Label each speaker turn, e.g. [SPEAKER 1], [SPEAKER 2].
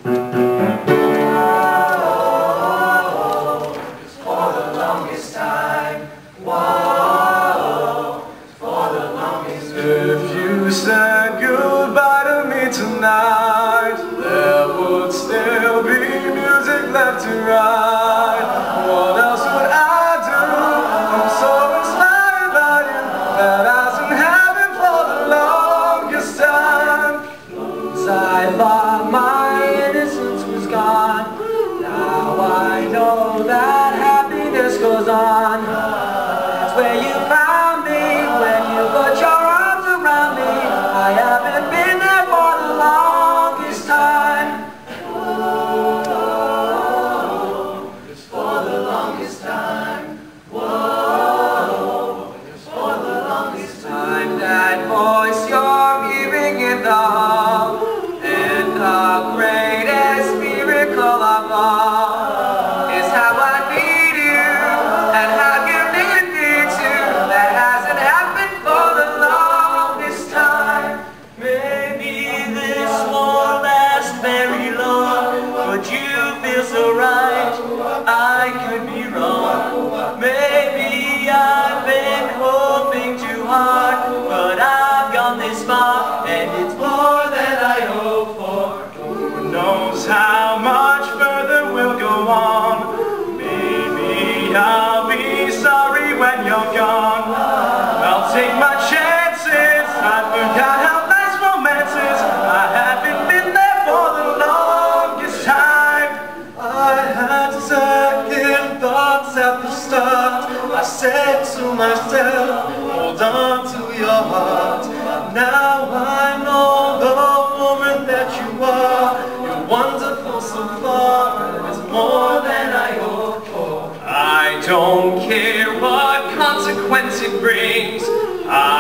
[SPEAKER 1] For the longest time, whoa, for the longest time. If you said goodbye to me tonight, there would still be music left to write. What else would I do? I'm so inspired by you that I wasn't happy for the longest time. 'Cause I thought my innocence was gone. Now I know that happiness goes on. That's where you found me when you put your arms around me. I haven't been there for the longest time. Whoa, it's for the longest time. Whoa, it's for the longest time. That voice you're hearing in the hall, and the greatest miracle of all is how I need you and how you need me too. That hasn't happened for the longest time. Maybe this won't last very long, but you feel so right. I could be wrong. Maybe I've been hoping too hard, but I've gone this far, and it's more than I hoped for. Who knows how much further we'll go on? Maybe I'll be sorry when you're gone. I'll take my chances. I forgot how nice romance is. I haven't been there for the longest time. I had second thoughts at the start. I said to myself, hold on to your heart. Now I know the woman that you are. You're wonderful so far, and it's more than I hoped for. I don't care what consequence it brings.